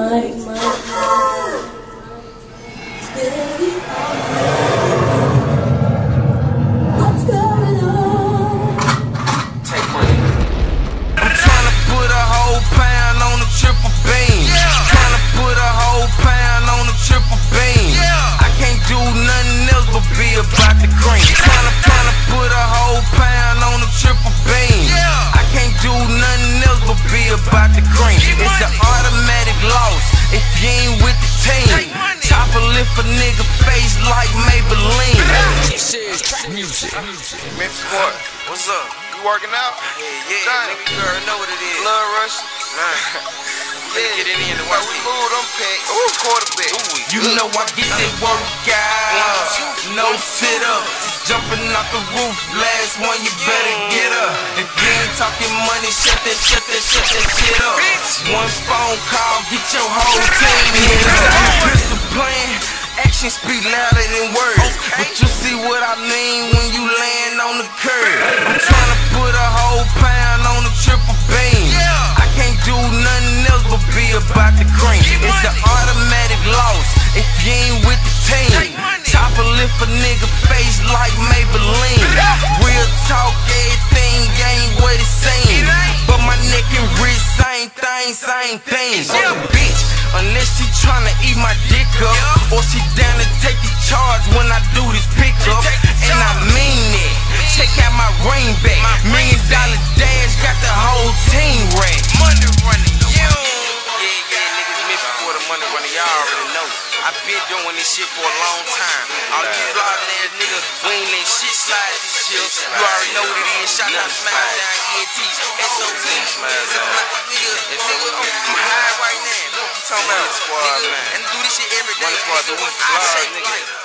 What's going on? Take money. I'm trying to put a whole pound on a triple beam. Trying to put a whole pound on a triple beam. I can't do nothing else but be about the green. Trying to put a whole pound on a triple beam. I can't do nothing else but be about the green. It's an automatic loss if you ain't with the team. Chopper lift a nigga face like Maybelline. Music. Memphis Boy, what's up? You working out? Yeah, nigga, you already know what it is. Blood rush? Man, get it in and watch we it. move them packs. Ooh, quarterback. You know I get that workout. No sit up. Jumping off the roof, last one you better get up. If you ain't talking money, shut that shit up. One phone call, get your whole team hit up. Pistol playing, action speak louder than words. But you see what I mean when you land on the curb. I'm trying to put a whole pound on a triple beam. I can't do nothing else but be about the green. It's an automatic loss if you ain't with the team. Chopper lift a nigga face like Maybelline. Real talk, everything ain't what it seems. But my neck and wrist, same thing. Fuck a bitch, unless she tryna eat my dick up, or she down to take the charge when I do this pickup. And I mean it. Check out my ring back. $1 million dash got the whole team wrecked. Money running, yeah, niggas Memphis for the money running. Y'all already know. I've been doing this shit for a long time. All you sliding ass nigga, we ain't let shit slide this shit. You already know what it is. Shout out Smile Down ENT, SOT. I'm high right now. Look what you talking about? Nigga, and do this shit every day. I shake nigga.